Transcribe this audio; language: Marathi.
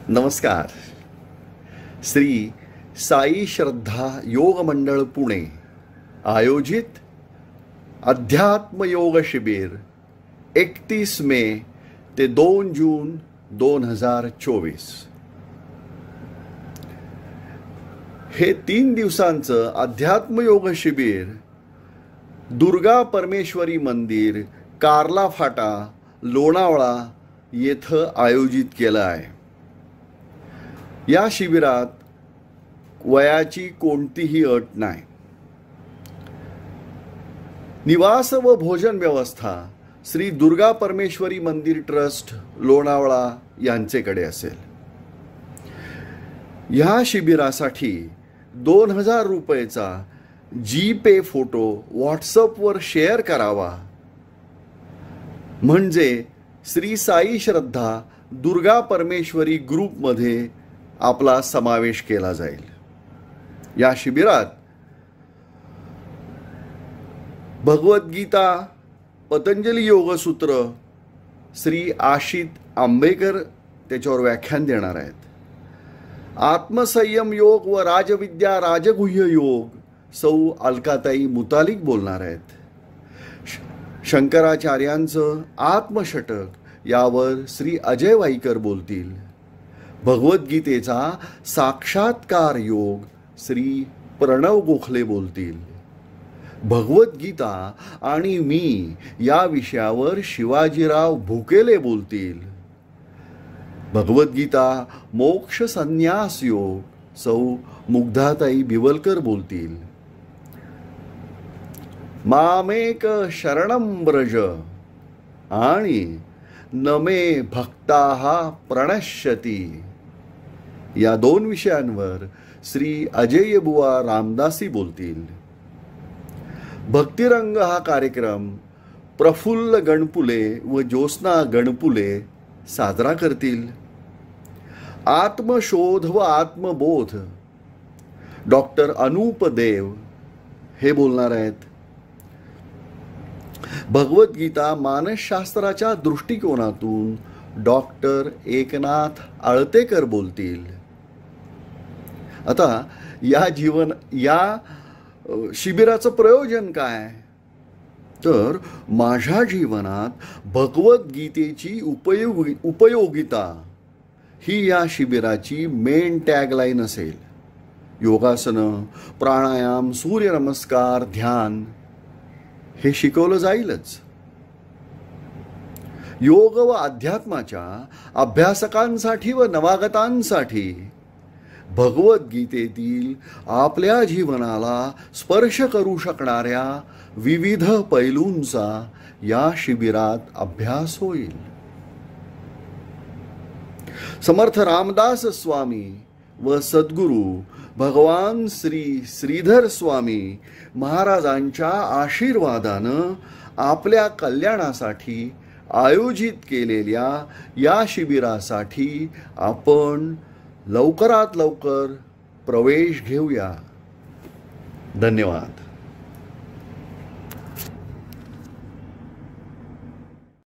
नमस्कार. श्री साई श्रद्धा योग मंडळ पुणे आयोजित अध्यात्म योग शिबिर 31 मे ते 2 जून 2024. हे 3 दिवसांचं अध्यात्म योग शिबिर दुर्गा परमेश्वरी मंदिर, कार्ला फाटा, लोणावळा येथे आयोजित केलं आहे. या शिबिरात वयाची कोणतीही अट नाही. निवास व भोजन व्यवस्था श्री दुर्गा परमेश्वरी मंदिर ट्रस्ट लोणावळा यांचेकडे असेल. या शिबिरासाठी 2000 रुपयेचा जी-पे फोटो व्हॉट्सअपवर शेअर करावा, म्हणजे श्री साई श्रद्धा दुर्गा परमेश्वरी ग्रुपमध्ये आपला समावेश केला जाईल. या शिबिरात भगवद्गीता, पतंजली योगसूत्र, श्री आशित आंबेकर त्याच्यावर व्याख्यान देणार आहेत. आत्मसंयम योग व राजविद्या राजगुह्य योग सौ अलकाताई मुतालिक बोलणार आहेत. शंकराचार्यांचं आत्मषटक यावर श्री अजय वाईकर बोलतील. भगवद्गीतेचा साक्षात्कार योग श्री प्रणव गोखले बोलतील. भगवद्गीता आणि मी या विषयावर शिवाजीराव भुकेले बोलतील. भगवद्गीता मोक्ष संन्यास योग सौ मुग्धाताई बिवलकर बोलतील. मामेक शरणं व्रज आणि नमे भक्ताः प्रणश्यती या 2 विषयांवर श्री अजय बुवा रामदासी बोलतील. भक्तिरंग हा कार्यक्रम प्रफुल्ल गणपुले व ज्योत्स्ना गणपुले साजरा करतील. आत्मशोध व आत्मबोध डॉक्टर अनूप देव हे बोलणार आहेत. भगवद्गीता मानसशास्त्राच्या दृष्टिकोनातून डॉक्टर एकनाथ आळतेकर बोलतील. आता या शिबिराचं प्रयोजन काय, तर माझ्या जीवनात भगवद्गीतेची उपयोगिता ही या शिबिराची मेन टॅगलाईन असेल. योगासनं, प्राणायाम, सूर्यनमस्कार, ध्यान हे शिकवलं जाईलच. योग व अध्यात्माच्या अभ्यासकांसाठी व नवागतांसाठी भगवद्गीतेतील आपल्या जीवनाला स्पर्श करू शकणाऱ्या विविध पैलूंचा या शिबिरात अभ्यास होईल. समर्थ रामदास स्वामी व सद्गुरू भगवान श्री श्रीधर स्वामी महाराजांच्या आशीर्वादानं आपल्या कल्याणासाठी आयोजित केलेल्या या शिबिरासाठी आपण लवकरात लवकर प्रवेश घेऊया. धन्यवाद.